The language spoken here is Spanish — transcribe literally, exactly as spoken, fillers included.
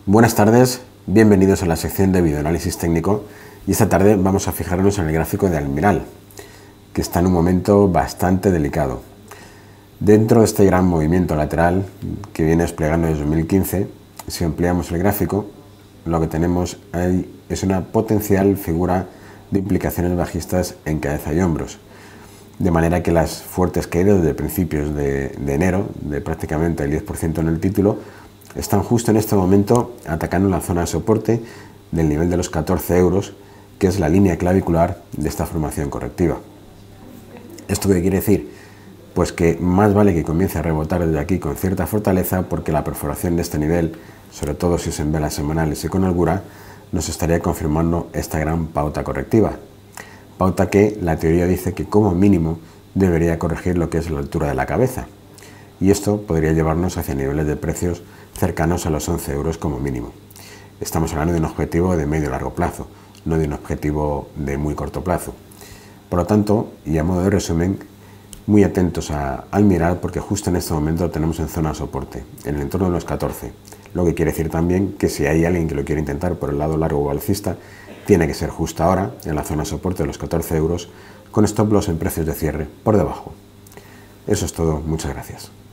Buenas tardes, bienvenidos a la sección de videoanálisis técnico y esta tarde vamos a fijarnos en el gráfico de Almiral, que está en un momento bastante delicado. Dentro de este gran movimiento lateral que viene desplegando desde dos mil quince, si ampliamos el gráfico, lo que tenemos ahí es una potencial figura de implicaciones bajistas en cabeza y hombros. De manera que las fuertes caídas desde principios de, de enero, de prácticamente el diez por ciento en el título, están justo en este momento atacando la zona de soporte del nivel de los catorce euros, que es la línea clavicular de esta formación correctiva. ¿Esto qué quiere decir? Pues que más vale que comience a rebotar desde aquí con cierta fortaleza, porque la perforación de este nivel, sobre todo si es en velas semanales y con holgura, nos estaría confirmando esta gran pauta correctiva. Pauta que la teoría dice que como mínimo debería corregir lo que es la altura de la cabeza. Y esto podría llevarnos hacia niveles de precios cercanos a los once euros como mínimo. Estamos hablando de un objetivo de medio largo plazo, no de un objetivo de muy corto plazo. Por lo tanto, y a modo de resumen, muy atentos a, al mirar, porque justo en este momento lo tenemos en zona de soporte, en el entorno de los catorce. Lo que quiere decir también que si hay alguien que lo quiere intentar por el lado largo o alcista, tiene que ser justo ahora, en la zona de soporte de los catorce euros, con stop loss en precios de cierre por debajo. Eso es todo, muchas gracias.